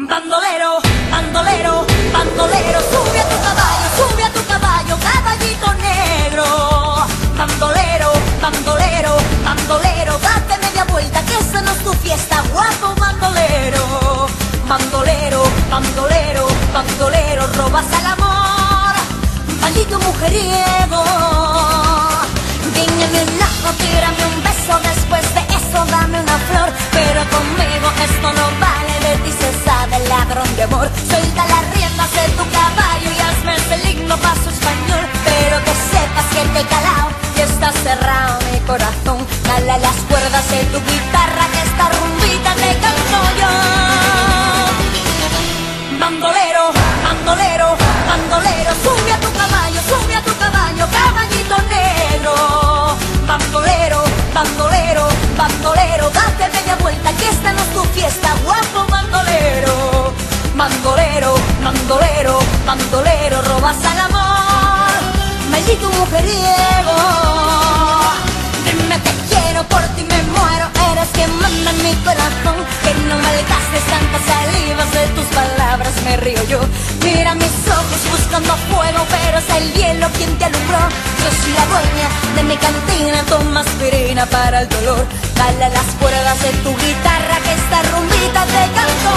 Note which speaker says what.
Speaker 1: Bandolero, bandolero, bandolero, sube a tu caballo, caballito negro. Bandolero, bandolero, bandolero, date media vuelta que esta no es tu fiesta, guapo bandolero. Bandolero, bandolero, bandolero, robas al amor, maldito mujeriego. Guíñame un ojo, tírame un beso, después de eso dame una flor, pero conmigo esto no vale, de ti se sabe, ladrón de amor. Suelta las riendas de tu caballo y hazme ese lindo paso español, pero que sepas que te he calao y está cerrado mi corazón. Dale a las cuerdas de tu guitarra que esta rumbita te canto yo. Bandolero, bandolero, bandolero, sube a tu caballo, caballito negro. Bandolero, bandolero, bandolero, date media vuelta que esta no es tu fiesta, guapo bandolero. Bandolero, bandolero, bandolero, robas al amor, maldito mujeriego. Dime te quiero, por ti me muero, eres quien manda en mi corazón, que no malgastes tantas salivas, de tus palabras me río yo. Mira mis ojos buscando fuego, pero es el hielo quien te alumbró. Yo soy la dueña de mi cantina, toma aspirina para el dolor. Dale a las cuerdas de tu guitarra que esta rumbita te cantó.